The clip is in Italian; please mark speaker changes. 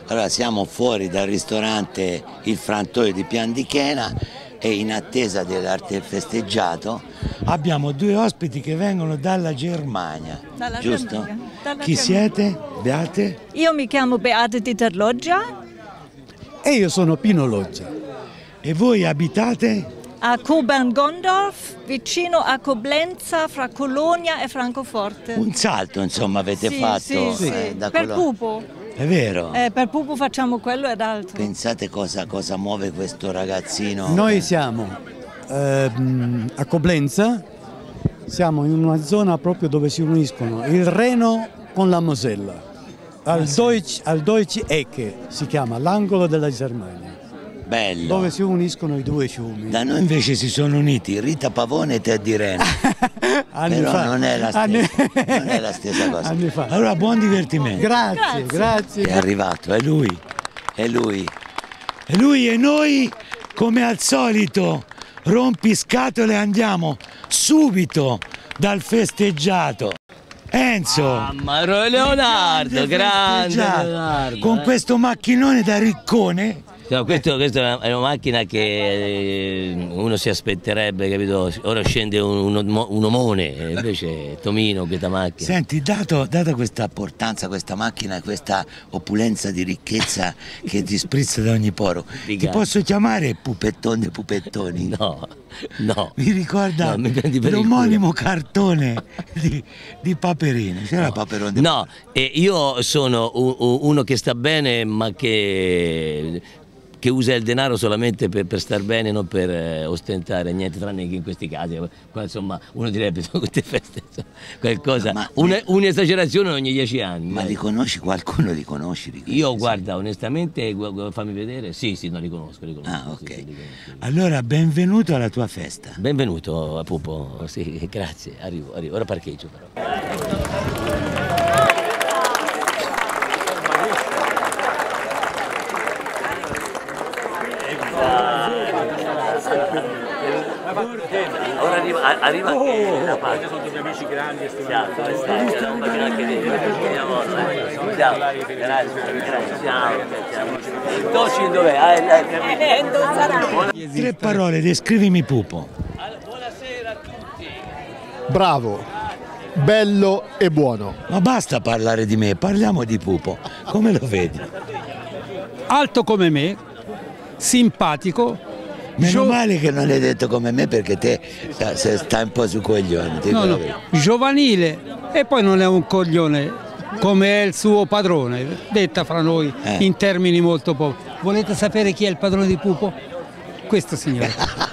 Speaker 1: Allora siamo fuori dal ristorante Il Frantoio di Pian di Chena e in attesa dell'arte del festeggiato abbiamo due ospiti che vengono dalla Germania, giusto? Chi siete? Beate?
Speaker 2: Io mi chiamo Beate Dieter-Loggia.
Speaker 3: E io sono Pino Loggia.
Speaker 1: E voi abitate?
Speaker 2: A Kobern-Gondorf, vicino a Coblenza, fra Colonia e Francoforte.
Speaker 1: Un salto insomma avete fatto da
Speaker 2: per Pupo.
Speaker 1: È vero?
Speaker 2: Per Pupo facciamo quello ed altro.
Speaker 1: Pensate cosa muove questo ragazzino?
Speaker 3: Noi siamo a Coblenza, siamo in una zona proprio dove si uniscono il Reno con la Mosella, al Deutsche Ecke si chiama, l'angolo della Germania.
Speaker 1: Bello.
Speaker 3: Dove si uniscono i due fiumi.
Speaker 1: Da noi invece si sono uniti Rita Pavone e Teddy Reno. Però non è la stessa cosa. Allora buon divertimento.
Speaker 3: Grazie.
Speaker 1: È arrivato, è lui. E noi, come al solito, rompiscatole, andiamo subito dal festeggiato. Enzo!
Speaker 4: Leonardo, grande Leonardo.
Speaker 1: Con questo macchinone da riccone.
Speaker 4: No, questa è una macchina che uno si aspetterebbe, capito? Ora scende un omone, invece Tomino questa macchina.
Speaker 1: Senti, data questa importanza, questa macchina e questa opulenza di ricchezza che ti sprizza da ogni poro, ti posso chiamare Pupettone dei Pupettoni?
Speaker 4: No.
Speaker 1: Mi ricorda l'omonimo cartone di Paperino. C'era Paperone?
Speaker 4: No, io sono uno che sta bene ma che usa il denaro solamente per star bene, non per ostentare niente, tranne che in questi casi. Qua, insomma, uno direbbe sono queste feste, qualcosa, un'esagerazione ogni 10 anni.
Speaker 1: Ma li conosci? Qualcuno li conosci?
Speaker 4: Io guarda, onestamente, fammi vedere, sì, non li conosco.
Speaker 1: Ah, ok.
Speaker 4: Sì, li conosco.
Speaker 1: Allora, benvenuto alla tua festa.
Speaker 4: Benvenuto a Pupo, sì, grazie, arrivo, ora parcheggio però. Ora arriva la parte. Sono degli amici grandi e stimati. Grazie. Dov'è?
Speaker 1: Tre parole, descrivimi Pupo.
Speaker 4: Buonasera a tutti.
Speaker 5: Bravo, bello e buono.
Speaker 1: Ma basta parlare di me, parliamo di Pupo. Come lo vedi?
Speaker 3: Alto come me, simpatico.
Speaker 1: Meno male che non hai detto come me, perché te stai un po' su coglioni.
Speaker 3: Giovanile e poi non è un coglione come è il suo padrone, detta fra noi in termini molto poveri. Volete sapere chi è il padrone di Pupo? Questo signore.